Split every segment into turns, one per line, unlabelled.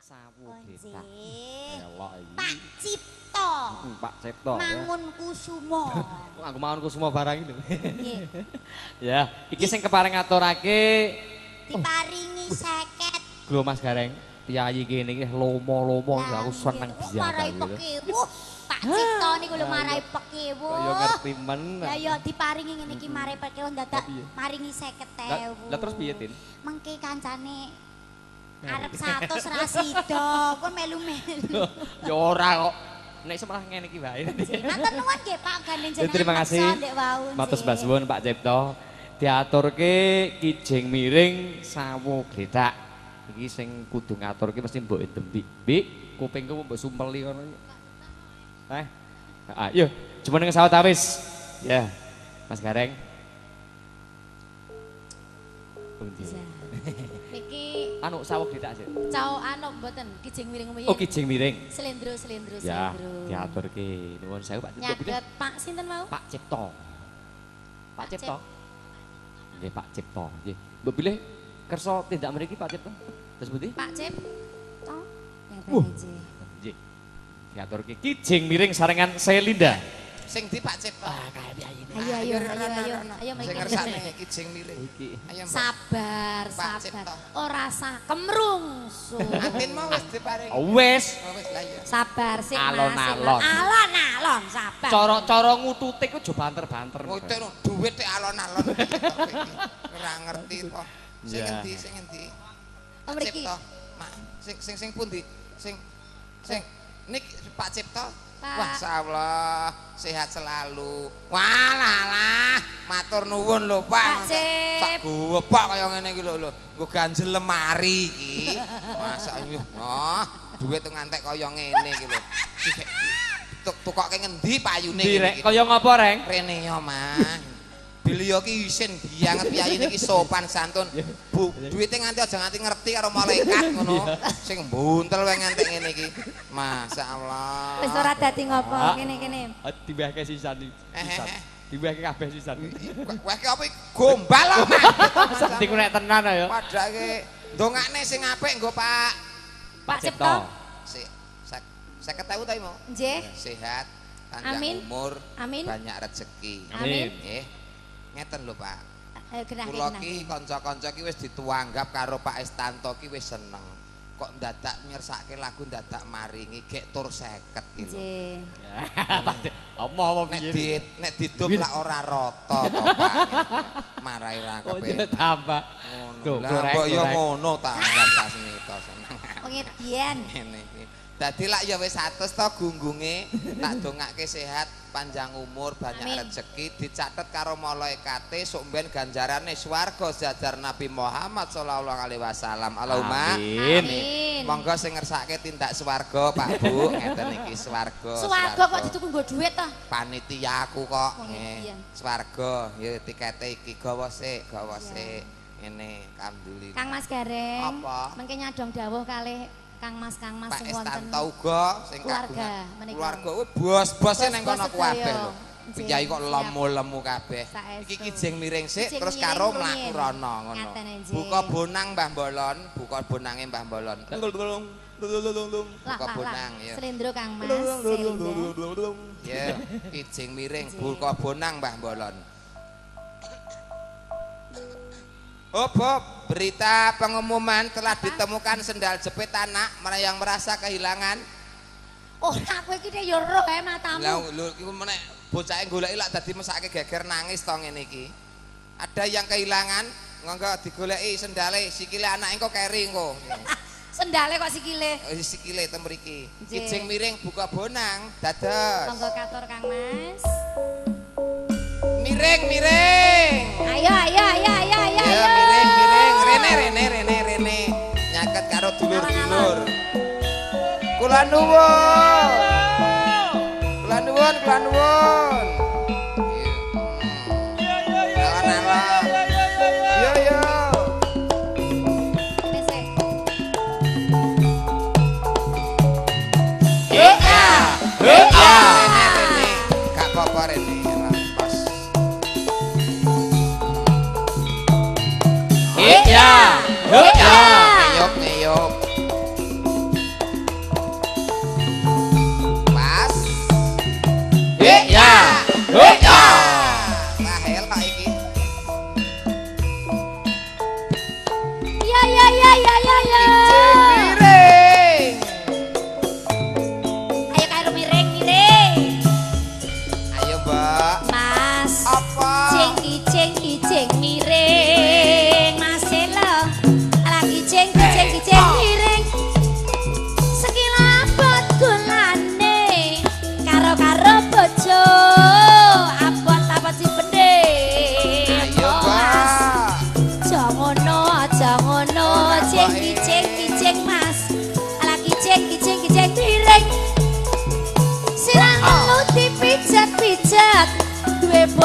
Sawu
Onje.
Detak. Elok iki.
Pak Cipto.
Pak Cipto.
Mangun Kusumo.
Aku mangun semua barang itu.
Nggih.
Ya, iki sing kepareng ngaturake
Diparingi 50.
Lho Mas Gareng, piyayi kene iki lomo-lomo aku seneng biasa
marai
gitu.
pekewu. Pak Cipto niku lho marai pekewu.
Kaya ngerti men.
Ya ya diparingi ngene iki marai pekewu dadak maringi 50.000.
Lah terus piye, Tin?
Mengke kancane arep 100 ra sida, kon melu-melu.
Ya ora kok. Nek malah ngene iki wae.
Matur nuwun nggih Pak gandeng jenengan.
Terima kasih. Matur suwun Pak Cipto. Diaturke kijing miring sawu gledak. Iki sing kudu ngaturke mesti mbok Dembi. Mbik, kupingku mbok sumpeli ngono. Ayo, jumeneng sawet awis. Ya. Mas Gareng.
Niki
anu sawu gledak sih.
cao anu mboten kijing miring
Oh, kijing miring.
Slendro.
Ya, diaturke. Nuwun sewu Pak Cipto.
Nyaget Pak sinten mau?
Pak Cipto. Pak Cipto. Nggih Pak Cipto, nggih. Mbok pilih kersa tindak mriki Pak Cipto. Terus pundi?
Pak Cipto. Yang PNJ.
Nggih. Diaturke kijing miring sarengan Selinda.
Sing di Pak Cipto.
Kayak piye ini?
Ayo
Sing
mriki.
ngersakne kijing miring.
Iki.
Ayo Mbak.
Sabar.
Pak Cipto.
Ora sak kemrungsu.
Atin mau wis diparing.
Wes.
Oh wis lah ya.
Sabar sik Mas.
Alon-alon.
Alon-alon sabar.
Cara ngutute ku aja banter-banter.
Ngote no dhuwit tek alon-alon. Ora ngerti kok. Sing
Ya.
endi sing endi?
Oh, mriki.
Cipto. Mak, sing pundi? Sing nik Pak Cipto.
Pak.
Wah, insyaallah sehat selalu. Walah, matur nuwun lho, Pak.
Pak Cip.
Tak gobak kaya ngene iki lho. Nggo ganjel lemari iki. Masa yo. Oh, duit ngantek kaya ngene iki lho. Tukoke ngendi payune
Direk kaya ngapa, Reng?
Rene yo, Mas. Beliau ki isin banget piyayine iki sopan santun. Bu, duwite nganti aja nganti ngerti karo malaikat ngono. Sing buntel wae nganti ngene iki. Masyaallah.
Wis ora dadi ngopo kene-kene.
Diwehke sisan iki. Diwehke kabeh sisan.
Wah ki apa iki gombal lho, Mas.
Santi ku nek tenan ya.
Padake ndongakne sing apik nggo Pak.
Pak Cipto.
Sik 50.000 ta mau.
Nggih.
Sehat, panjang
Amin.
umur,
Amin.
banyak rezeki.
Amin.
Nggih. Ngeten lho, Pak.
Ayo
Kula
genah-genah.
ki kanca-kanca ki wis dituanggap karo Pak Estanto ki wis seneng. Kok ndadak nyersake lagu ndadak maringi gek tur 50 ki lho.
Nggih.
Apa
Nek didum lak ora rata to, Pak. Marai ra
Kok
kepen.
tambah.
Ngono. Lah kok ya ngono ta rasane to seneng.
Pengedian.
Ngene iki. Dadi lak ya wis 100 to gunggunge, tak dongake sehat, panjang umur, banyak
Amin.
rezeki, dicatet karo malaikate sok ben ganjarane swarga jajar Nabi Muhammad sallallahu alaihi wasallam. Allahumma
Amin.
Amin.
monggo sing ngersake tindak swarga, Pak Bu. Ngeten iki swarga.
Swarga kok dituku nggo dhuwit to?
Panitia aku kok.
Panitia.
Swarga, ya tikete iki gawa sik. Ngene alhamdulillah.
Kang Mas Gareng.
Apa?
Mengke nyadong dawuh kalih Kang Mas
Pak
sing wonten.
Estanto uga sing
keluarga
kagungan.
menika.
Keluarga bos-bose ning
Bos-bos
kono
sedaya.
kabeh lho.
Nggih,
Piyayi kok
siap.
lemu-lemu kabeh.
Saestu.
Iki kijing miring sik
Kijing
terus
miring
karo
rumiyin.
mlaku rono ngono.
Ngaten nggih.
Buka bonang Mbah Bolon, buka bonange Mbah Bolon. Buka bonang ya.
Slendro Kang Mas. Slendro.
Ya, kijing miring buka bonang Mbah Bolon. Bob, berita pengumuman telah ditemukan sendal jepit anak yang merasa kehilangan.
Oh, aku iki yo roh kae matamu.
Lah lho iku menek bocahe goleki lak dadi mesake geger nangis to ngene iki. Ada yang kehilangan, monggo digoleki sendale sikile anake engko keri engko.
Sendale kok sikile.
Sikile tem mriki.
Nggih.
Kijing miring buka bonang dados.
Monggo katur Kang Mas.
Miring miring.
Ayo.
Ya miring miring rene. Nyaket karo dulur-dulur. Kula nuwun. Alon-alon. Yo.
Besek.
Rene. Gak apa-apa rene. Pas.
Ya.
Ngeyop.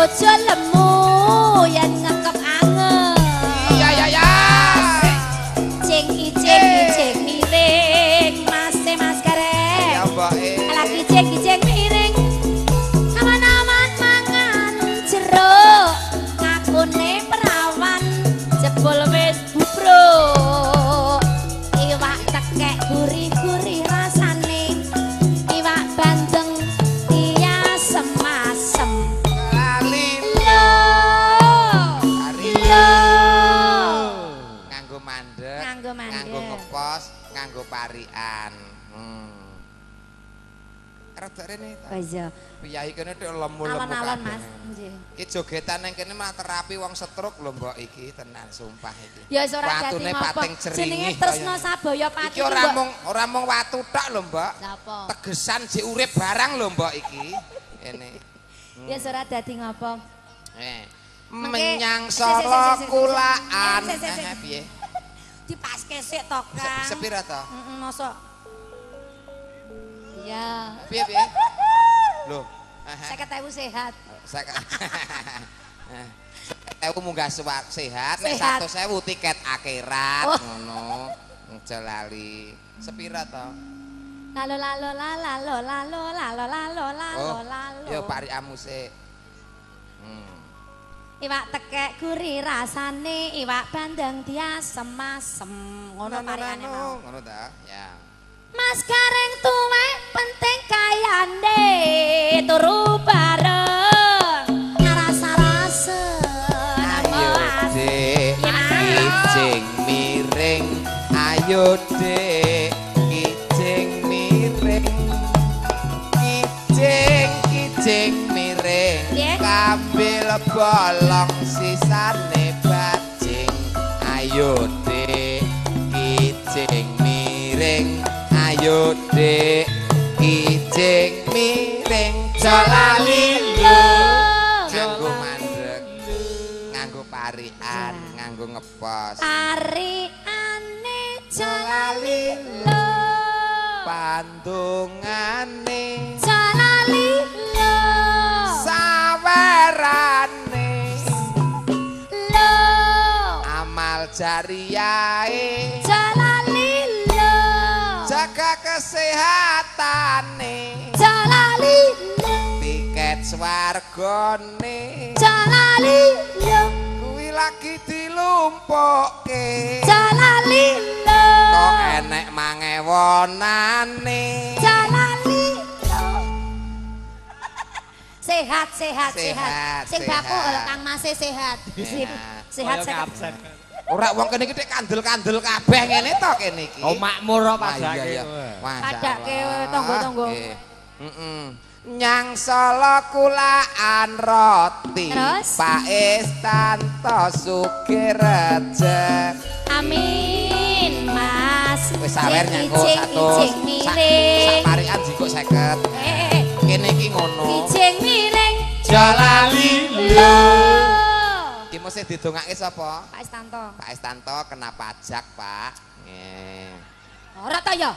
bojo lemu yen ngekep anget.
Iya ya ya.
Cing kijing miring mas gareng.
Ya mbak
Ala kijing miring aman-aman mangan jeruk ngakune perawan jebul wis bubruk. Iwak tekek gurih-gurih rasane iwak bandeng asem-asem.
lali
Lho.
nganggo mandek,
Nganggo mandek.
nganggo ngepos, nganggo parian. Rada rene ta.
Oh iya.
Piyai kene tok lemu-lemu.
Alon-alon
kabeh.
Mas. Nggih.
Iki jogetan ning kene malah terapi wong stroke lho mbok iki tenan sumpah iki.
Ya wis ora dadi
Watune
ngopo.
pating
Jenenge
ceringih
Tresna
kaya-
Sabaya Pati.
Iki ora mung watu tok lho mbok.
Napa?
Tegesan jek urip barang lho mbok iki. Kene.
Ya wis ora dadi ngopo. Mengke-
Menyang
sik,
Solo
sik.
kulaan.
Sik.
Piye?
Dipaske sik to, Kang.
Sepira to?
Heeh, mosok. Iya.
Piye? Loh.
50.000 sehat.
Aku munggah sehat, nek
Sehat.
100.000 tiket akhirat
Oh.
ngono. Aja lali. Sepira to?
Lalo.
Ya pariamu sik.
Iwak tekek gurih rasane, iwak bandeng diasem-asem. Ngono pariane mau.
Ngono ta? Ya.
Mas gareng tuwek penting kayane turu bareng rasa-rasa
Ayo Dek, kijing miring. Ayo Dek, kijing miring. Kijing miring.
Piye?
Kambil bolong sisane bajing. Ayo Dek, kijing miring. Ayo Dek, kijing miring. Jalali nganggo mandek, nganggo parian, nganggo ngepos.
Ariane jalali lo
Pandungane,
jalali lo
sawerane,
lo
amal jariyahe,
jalali lo
jaga kesehatane,
jalali lo
tiket swargane,
jalali lo
kuwi lagi dilumpukke.
jalali lo
Kok enek mangewonane.
jalali lo sehat.
Sehat,
Sing baku
sehat.
kalau Kang Mas sehat. Sip. Sehat.
Ora wong kene iki kandel-kandel kabeh ngene to kene iki.
Oh makmur apa
Ah, iya,
padake.
iya. Masya
Padake
Allah.
tonggo-tonggo.
Nggih. Nyang Solo kulaan roti.
Terus?
Pak Istanto Sugireje.
Amin, Mas.
Wis sawer nyangko
Ijing miring.
Saparian jiko 50. Kene iki ngono.
Ijing miring.
Jalali
Lo.
Iki mesti didongake sapa?
Pak Istanto.
Pak Istanto kena pajak, Pak. Nggih.
Ora ta ya?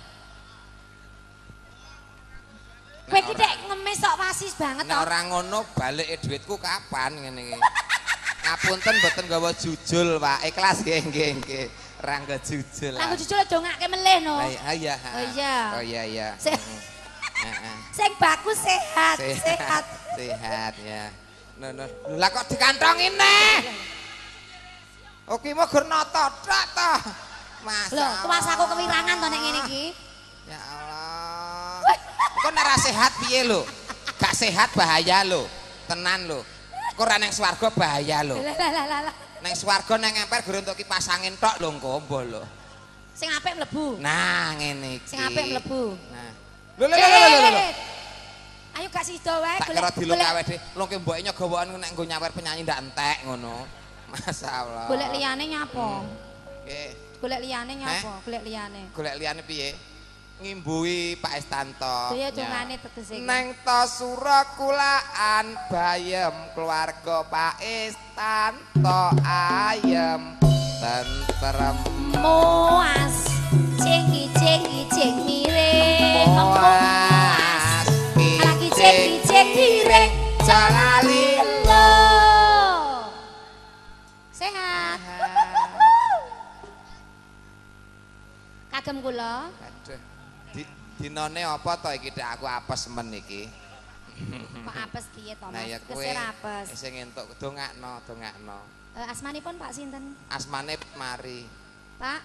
Kowe iki dek ngemis tok wasis banget
Nek
to.
ora ngono balike dhuwitku kapan ngene iki. Ngapunten mboten gawa jujul, Pak. Ikhlas nggih. Ora nggo jujul.
Lah jujur dongake melih no.
Iya.
Oh iya.
Oh iya.
Se- Sing bagus sehat.
Sehat ya. No. Lah kok dikantongi neh? Oke mau gur noto tok to. Mas.
Lho, tuas aku kewirangan to nek ngene iki.
Ya Allah. Kok nek ra sehat piye lho? Gak sehat bahaya lho. Tenan lho. Kok ora nang swarga bahaya lho.
Lah.
Nang swarga nang emper gur entuk kipas angin tok lho engko lho.
Sing apik mlebu.
Nah, ngene iki.
Sing apik mlebu.
Nah. Lho.
Ayo gak sida wae
Tak kira diluk awake dhewe. Lho ki mboke nyogowokan nek nggo nyawer penyanyi ndak entek ngono. Masyaallah.
golek liyane nyapa?
Nggih.
Golek liyane nyapa? Golek liyane.
Golek liyane piye? Ngimbuhi Pak Istanto.
Daya dongane tegese.
Neng to sura kulaan bayem keluarga Pak Istanto ayem tentrem
Muas cing miring
Muas
lagi cing miring
jalali
Kula.
Aduh. Dinane apa to iki Dak aku apes men iki.
Kok apes piye to,
Nah
Mas?
ya kowe
Kesir apes.
sing entuk dongakno.
Asmanipun Pak sinten?
Asmane mari.
Pak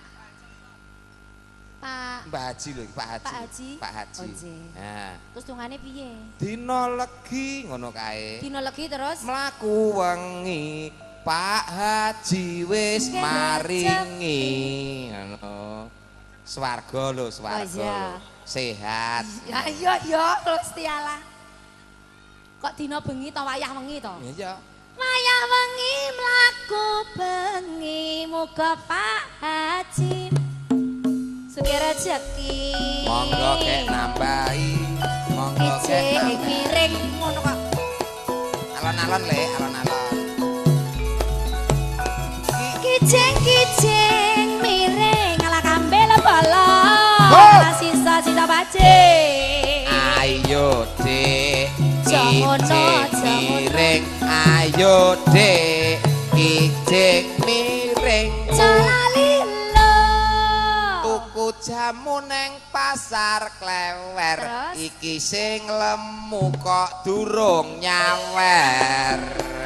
Mbah Haji lho, Pak Haji.
Pak Haji.
Pak Haji.
Oh, nggih.
Nah,
Terus dungane piye?
dina legi ngono kae.
Dina legi terus
Mlaku wengi Pak Haji wis
Nggih,
maringi ngono. Swarga lho, swarga.
Oh, iya.
Sehat.
Ya Gusti Allah. Kok dina bengi to wayah wengi to?
Iya.
Wayah wengi mlaku bengi muga Pak Haji sugih rejeki.
Monggo kek nambahi, monggo kek
Ijik
nambahi.
miring ngono kok.
Alon-alon le, alon-alon.
Kijing miring ala kambel bala.
Ho!
Ala sisa-sisa bajing.
Ayo Dek,
Jangono,
ijik
jangono.
miring. Ayo Dek, ijik miring.
Jalalilo.
Tuku jamu neng pasar Klewer.
Terus?
Iki sing lemu kok durung nyawer.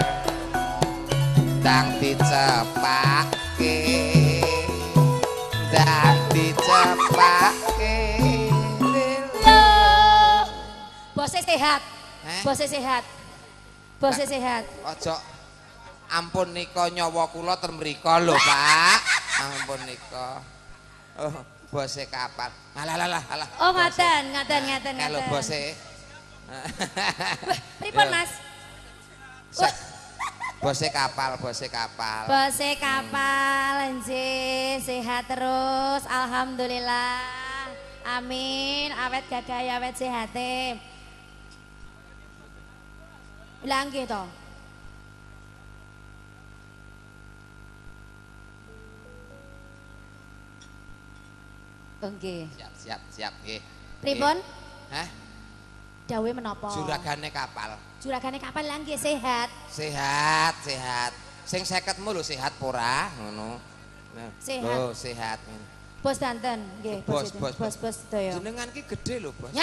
Ndang dicepake. Ndang dicepake.
Lo. Bose sehat.
Eh?
Bose sehat. Bose sehat.
Ojo ampun nika nyawa kula ten mrika lho, Pak. Ampun nika. Oh, bose kapal. Alah.
Oh, ngaten.
Kalau bose.
Pripun,
Yo.
Mas?
Bose kapal.
Bose kapal, nggih, sehat terus, alhamdulillah. Amin, awet gagah awet sehate. Lah nggih to. Nggih.
Siap nggih.
Pripun?
Hah?
Dawe menapa?
Juragane kapal.
Juragane kapal lah nggih sehat.
Sehat. Sing 50mu lho sehat pora ngono. Nah,
Sehat.
lho sehat.
Bos danten, nggih,
Bos.
bos sedaya.
Jenengan ki gede lho, Bos.
Ya.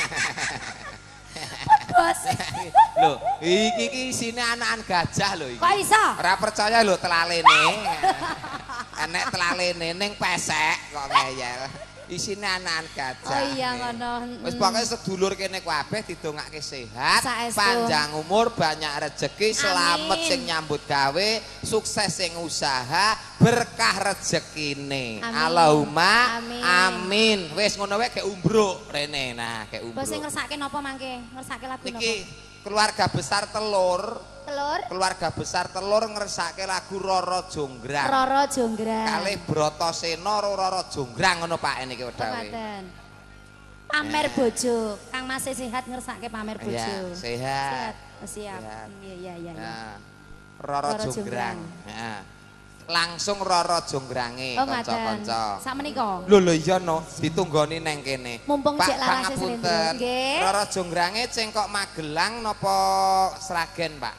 Bos.
Lho, iki isine anakan gajah lho iki.
Kok iso?
Ora percaya lho telalene. Enek telalene ning pesek kok ngeyel. Isine anakan gajah.
Oh iya ngono.
Wis pokoke sedulur kene kabeh didongake sehat,
Saestu.
panjang umur, banyak rezeki, selamat
Amin.
sing nyambut gawe, sukses sing usaha, berkah rezekine.
Amin.
Allahumma
Amin.
amin. Wis ngono wae kek umbruk rene. Nah, kek umbruk.
Bos sing ngersake napa mangke? Ngersake lagu napa?
Niki keluarga besar telur, ngersake lagu Roro Jonggrang.
Roro Jonggrang.
Kalih Bratasena Roro Jonggrang ngono Pak niki wedawe.
Kepaten. Pamer bojo. Kang Mas sehat ngersake pamer bojo.
Ya, sehat.
Siap.
Sehat.
Iya.
Nah, Roro
Roro
Jonggrang.
Jonggrang.
Nah, langsung Roro Jonggrange
Oh ngaten.
kanca-kanca.
Sakmenika.
Lho iya no, ditunggoni neng kene.
Mumpung
Pak,
jek larase
pangapunten.
Slendro. Nggih.
Roro Jonggrange cengkok Magelang napa Sragen, Pak?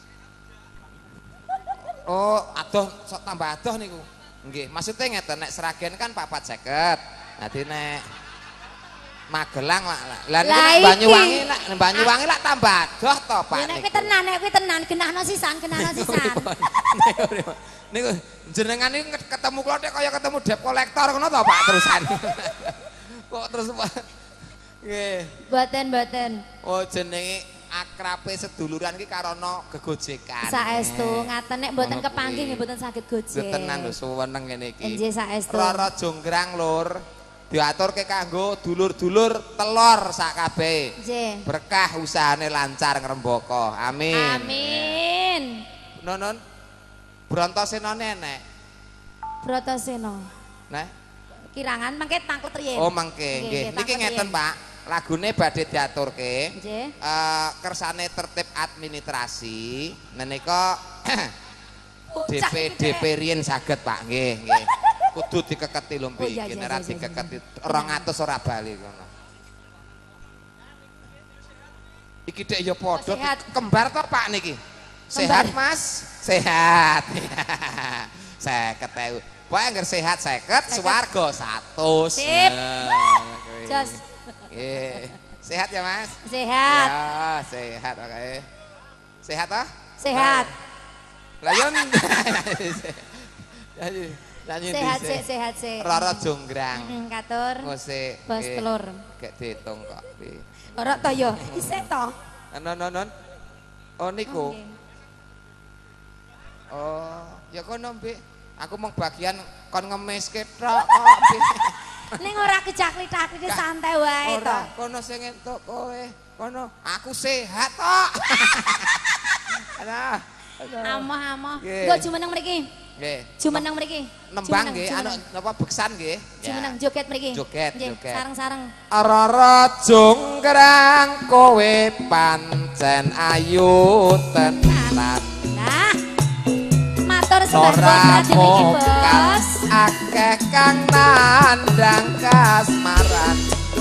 Oh, adoh sok tambah adoh niku. Nggih, maksudnya ngeten nek Sragen kan 450. Dadi nek Magelang lah
Lah
nek
iki.
Banyuwangi lak tambah adoh to, Pak.
Ya nek
niku.
kuwi tenan, genahno sisan.
Niku jenengan niku ketemu kula nek kaya ketemu debt collector ngono to, Pak, terusan. Kok terus Pak. Nggih.
Mboten.
Oh, jenenge akrabe seduluran iki karono gegojekan.
Saestu ngaten nek mboten
Ngono
kepanggih
kuwi.
nggih mboten saged gojek.
Yo tenan lho suweneng ngene iki.
Nggih saestu.
Roro Jonggrang Lur. Diaturke kanggo dulur-dulur telur sak kabeh.
Nggih.
Berkah usahane lancar ngrembaka. Amin.
Amin.
Nonon. Brontasena enek.
Bratasena.
Nah.
Kirangan mangke tangklet riyen.
Oh mangke nggih. Niki ngeten Pak, lagune badhe diaturke.
Nggih.
Kersane tertib administrasi menika
Bocah
DP riyen saged Pak nggih. Kudu dikeketi lho
Oh, iya,
iki
iya,
nek ora
iya,
dikeketi
iya.
200 ora bali ngono. Iki dek ya padha
Sehat.
kembar to Pak niki.
Kembar.
Sehat Mas? Sehat. 50.000. Pokoke anggar sehat 50, swarga 100.
Sip.
Nah,
Jos.
Nggih. Sehat ya, Mas?
Sehat.
Ya, sehat oke. Sehat toh?
Sehat.
Lah yo nyanyi
Sehat sih, sehat sih.
Roro Jonggrang.
Katur.
Ngose.
Bos telur.
Gak diitung kok.
Ora to yo, isih to.
Non. Oh niku.
Nggih.
Oh, ya kono, Mbik. Aku mung bagian kon ngemeske tok kok, Mbik.
Ning ora kecaklit-caklit santai wae to.
Ora, kono sing entuk kowe. Kono, aku sehat tok. Alah.
Amoh-amoh.
Nggih.
Nggo jumeneng mriki.
Nggih.
Jumeneng mriki.
Nembang
Jumeneng,
nggih, anu
jumeneng.
napa beksan nggih.
Jumeneng joget mriki.
Joget,
Nggih,
joget.
sareng-sareng.
Roro Jonggrang kowe pancen ayu tenan.
Nah. Matur sembah
Ora
bos mriki, Bos.
akeh kang nandang kasmaran.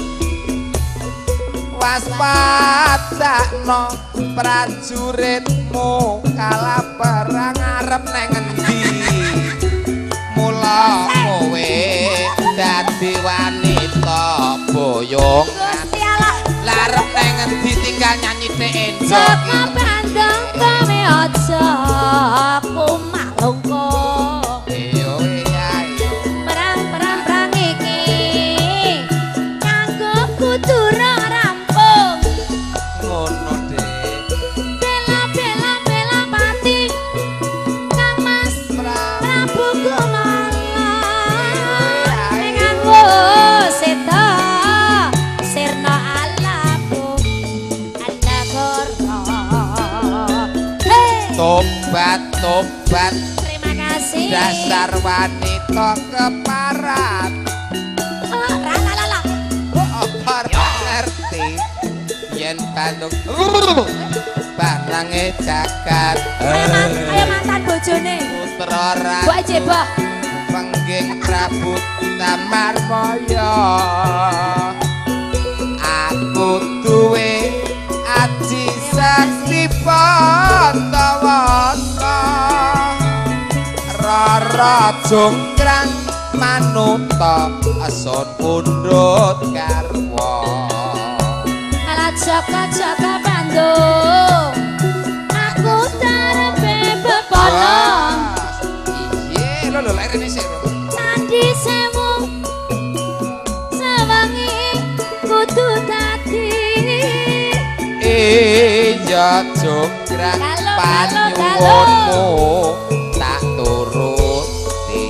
Waspadakno prajuritmu kala perang arep nang endi. Mula kowe dadi wanita boyongan.
Gusti Allah.
Larep nang endi tinggal nyanyi tek enjok.
Saka bandeng kowe aja kumalungkung.
Iyo ayo.
Perang iki kanggo kudu rampung.
Ngono deh.
Bela pati Kang Mas Prabu Kumala. Nganggo seta sirna alaku alagoro. Hey.
Tobat
Terima kasih.
dasar wanita keparat.
Oh, rala.
Apa ngerti yen Bandung barange jagat.
Ayo mantan bojone.
Putra
Bu aja,
ratu
Boh.
pengging Prabu Tamarmaya. Aku duwe aji sakti Pandawasa. Roro Jonggrang manuta ason pundhut garwa.
Ala jaga Bandung. Aku tarepe bebolong.
Iya, lho lairane sik.
Candi sewu sewangi kudu dadi.
Iya Jonggrang
Galo,
panyuwunmu tak turuti.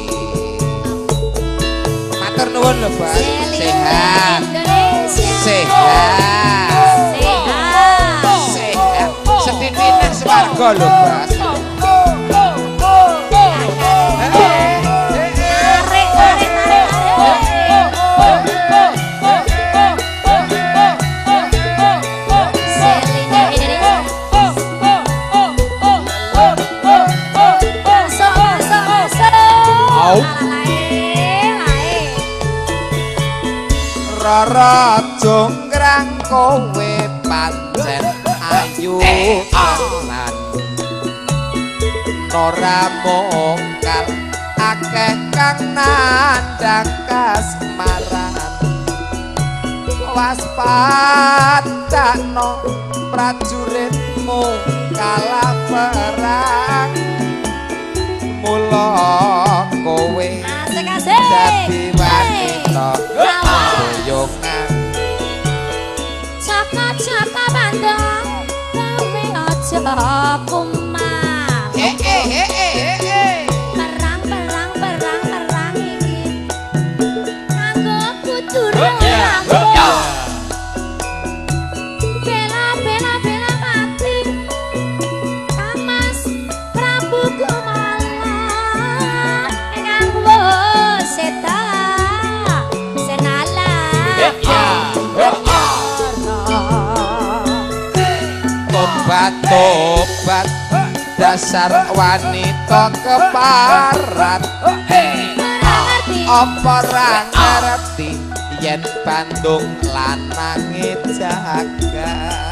Matur nuwun lho, Bas. Sehat.
Indonesia.
Sehat. Sehat. Setitinan swarga lho, Bas. Roro Jonggrang kowe pancen ayu tenan. Ora mongkal akeh kang nandang kasmaran. Waspadakno prajuritmu kala perang. Mula kowe
Asik-asik.
dadi wanita boyongan.
Caka bandeng kowe aja kumat. Perang iki kanggo kudu rampung. Bela mati Kang Mas Prabu Kumala. Nganggo seta senala.
Tobat dasar wanita keparat. Apa ra ngerti yen Bandung lanange jagat.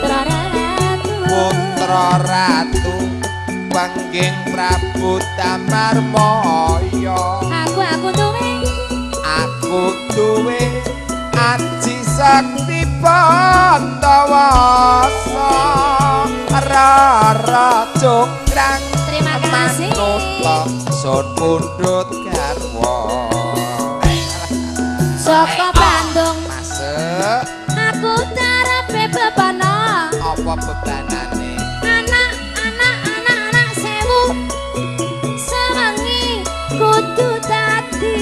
Putra ratu pangging Prabu Tamarmaya. aku duwe aji sakti Pandawasa rara congkrang
Terima kasih.
manut sun pundhut garwa
Saka Bandung
masuk
aku tarepe bebana
apa bebanane
anak sewu sewengi kudu dadi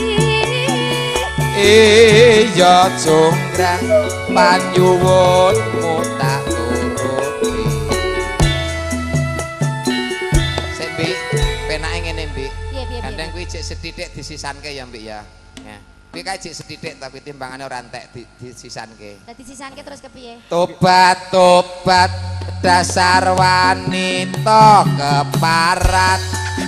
iya congkrang panyuwunmu tak turuti sik Mbik penake ngene Mbik
piye
gandeng kuwi jek sethithik disisanke ya Mbik ya kuwi kae jek sethithik tapi timbangane ora entek disisanke
dadi sisanke terus kepiye
tobat dasar wanita keparat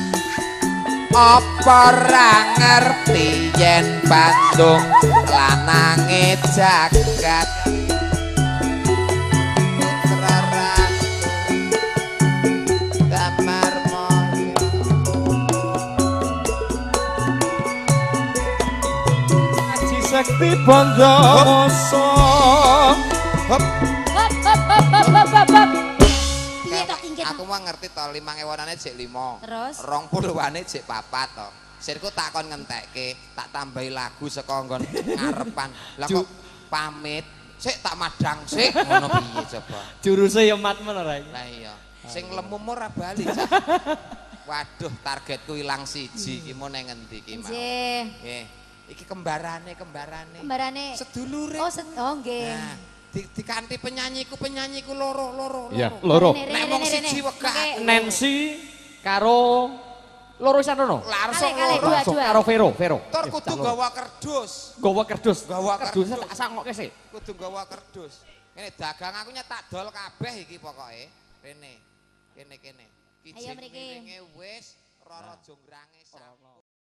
apa ora ngerti yen Bandung lanange jagat Putra Ratu Damar Moyo
Aji Sakti Pandawasa.
hop piye tok ingkit
aku mah ngerti to 5 ewonane jek 5
terus
20-ane jek 4 to sirku takon ngentekke tak tambahi lagu saka nggon ngarepan lah kok pamit sik tak madang sik ngono piye coba
Juruse ya mat men ora iki.
lah iya sing lemu ora bali Cak. Waduh targetku ilang siji iki mau nang ngendi iki mau
nggih
nggih iki kembarane
kembarane
sedulure
oh nggih
nah dikanthi penyanyiku loro
Iya, loro.
nek mung siji wegah
Nancy karo loro isan rono.
langsung
Kale,
loro
dua.
Karo Vero.
tur kudu gawa kerdus
Gawa kerdus.
Gawa
Kerdus
kerdus.
tak sangokke sik.
kudu gawa kerdus. Ini dagang aku nyetak dol kabeh iki pokoke. Rene. Kene.
Ayo mriki.
Kijing wis, rara jonggrange sak.